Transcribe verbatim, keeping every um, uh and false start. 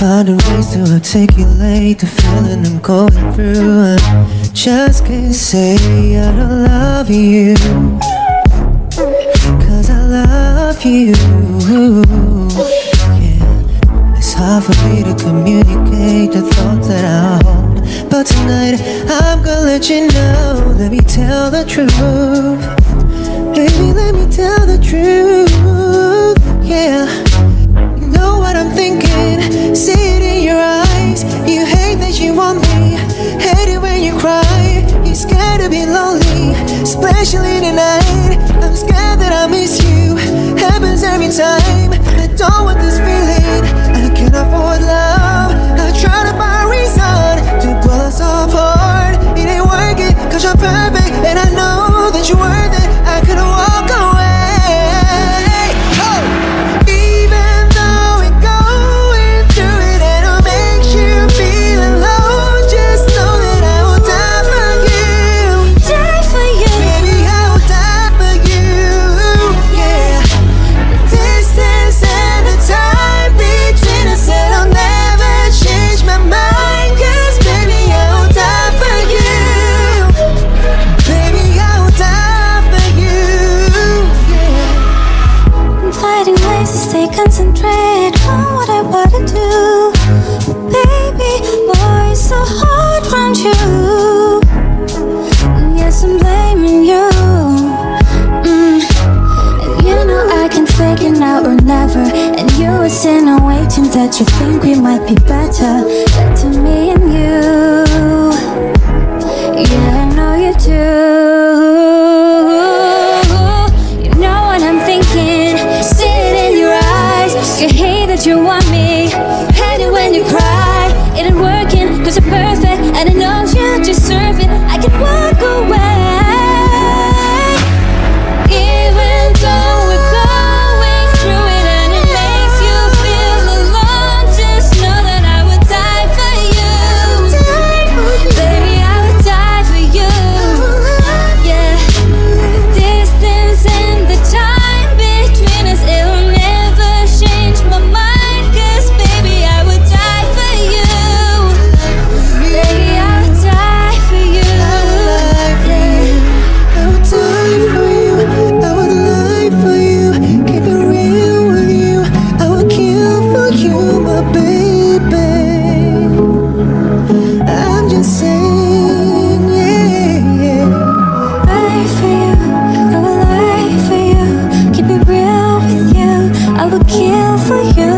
finding ways to articulate the feeling I'm going through. I just can't say I don't love you, cause I love you. Yeah, it's hard for me to communicate the thoughts that I hold, but tonight I'm gonna let you know. Let me tell the truth, baby, let me tell the truth. Yeah, you know what I'm thinking, see it in your eyes. You hate that you want me, hate it when you cry. You're scared to be lonely, especially tonight. I'm scared that I miss you, happens every time. I don't want this feeling, I can't afford love. I try to find a reason to pull us apart. It ain't working, cause you're perfect, and I know that you're worth it. I could walk away. Concentrate on what I wanna do, baby. Boy, it's so hard around you. And yes, I'm blaming you. mm. And you know I can take it now or never. And you were insinuating that you think we might be better, better me and you. Yeah, I know you do. You know what I'm thinking, see it in your eyes. You hate that you want me, hate it when you cry. It ain't working, cause you're perfect, and I know you deserve it. I can walk away. Even though we're going through it and it makes you feel alone, just know that I would die for you. Baby, I would die for you. Yeah, the distance and the time between us, it will never change my mind, cause baby, I would die for you. Baby, I would die for you. I would die for you, I would lie for you, keep it real with you. I would kill for you, my baby. I'm just saying, yeah, yeah. Die for you, I will lie for you, keep it real with you. I will kill for you.